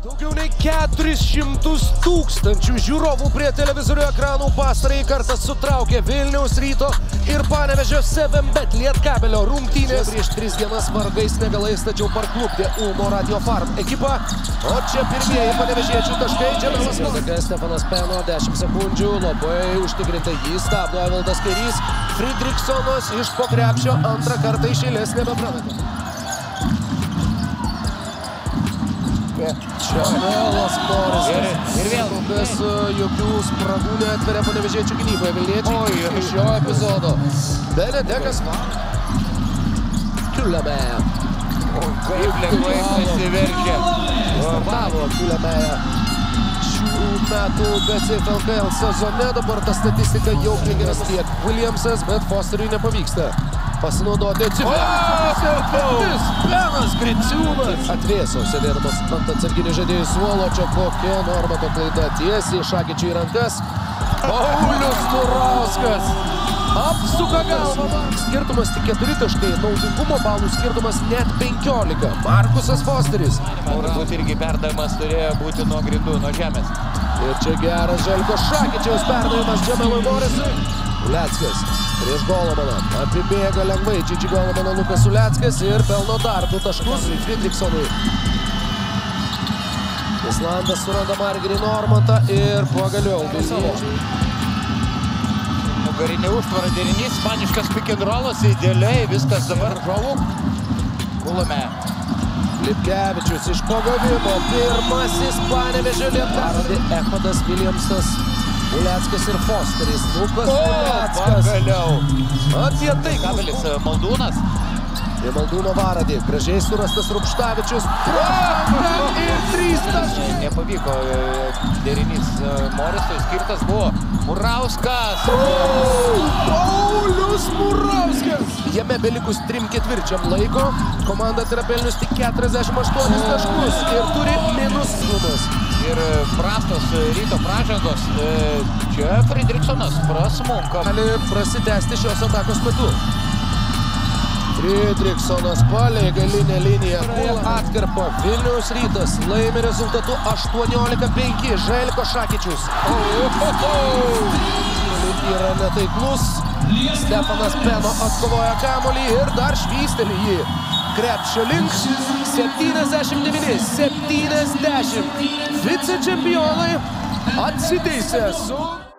Daugiau nei 400 tūkstančių žiūrovų prie televizorių ekranų pastarąjį kartą sutraukė Vilniaus Ryto ir Panevėžio 7bet Lietkabelio rungtynės. Prieš 3 dienas vargais negalais, tačiau parklupdė Ulmo Radio Farm ekipa. O čia pirmieji panevėžiečių taškai. Džemelas Stefanas Peno, 10 sekundžių, labai užtikrintai jį stabdo Evaldas Kairys. Fridriksonas iš po krepšio antrą kartą iš eilės nebeprametė. Džemelas Morisas. Ir vėl kas jokių spragų neatveria panevėžiečių gynyboje. Vilniečiai iš šio epizodo. Benedekas Kiuliameja. Kaip lengvai pasiveržė. Startavo Kiuliameja šių metų BCF LKL sezone. Dabar ta statistika jau lyginas tiek Williamsas, bet Fosteriui nepavyksta pasinaudoti atsivežęs. Benas Griciūnas atvėso, sėdėdamas ant atsarginių žaidėjų suolo. Čia kokia Normato klaida, tiesiai Šakyčiui į rankas. Paulius Murauskas apsuka galvą. Skirtumas tik 4 taškai, naudingumo balų skirtumas net 15. Markusas Fosteris. Turbūt irgi perdavimas turėjo būti nuo grindų, nuo žemės. Ir čia geras Željko Šakyčiaus perdavimas Džemelui Morisui. Uleckas prieš Golomaną. Apibėga lengvai Džidži Golomano Lukas Uleckas ir pelno dar 2 taškus Fridriksonui. Islandas suranda Margerį Normantą ir pagaliau vilniečiai. Nugarinė užtvara derinys, ispaniškas pick and rollas, idealiai viskas dabar žovų. Kulame. Lipkevičius iš pagavimo. Pirmasis Panevėžio Lietkabelis. Echodas Williamsas, Uleckas ir Fosteris. Lukas Uleckas. Pagaliau. Apie tai Kabelis Maldūnas. Ir Maldūno Varadį. Gražiai surastas Rupštavičius. Ir 3 taškai. Nepavyko derinys Morisui, skirtas buvo Murauskas. Paulius Murauskas. Jame belikus 3/4 laiko. Komanda yra pelnius tik 48 taškus ir turi -1. Ir prastos Ryto pražangos. Čia Fridriksonas prasmunka. Gali prasitęsti šios atakos metu. Fridriksonas palei galinę liniją. Atkarpa Vilniaus Rytas laimi rezultatu 18-5. Željko Šakyčius. Yra netaiklus. Stefanas Peno atkovoja kamuolį ir dar švysteli jį krepšio link. 79-70. Vicečempionai atsiteisė su...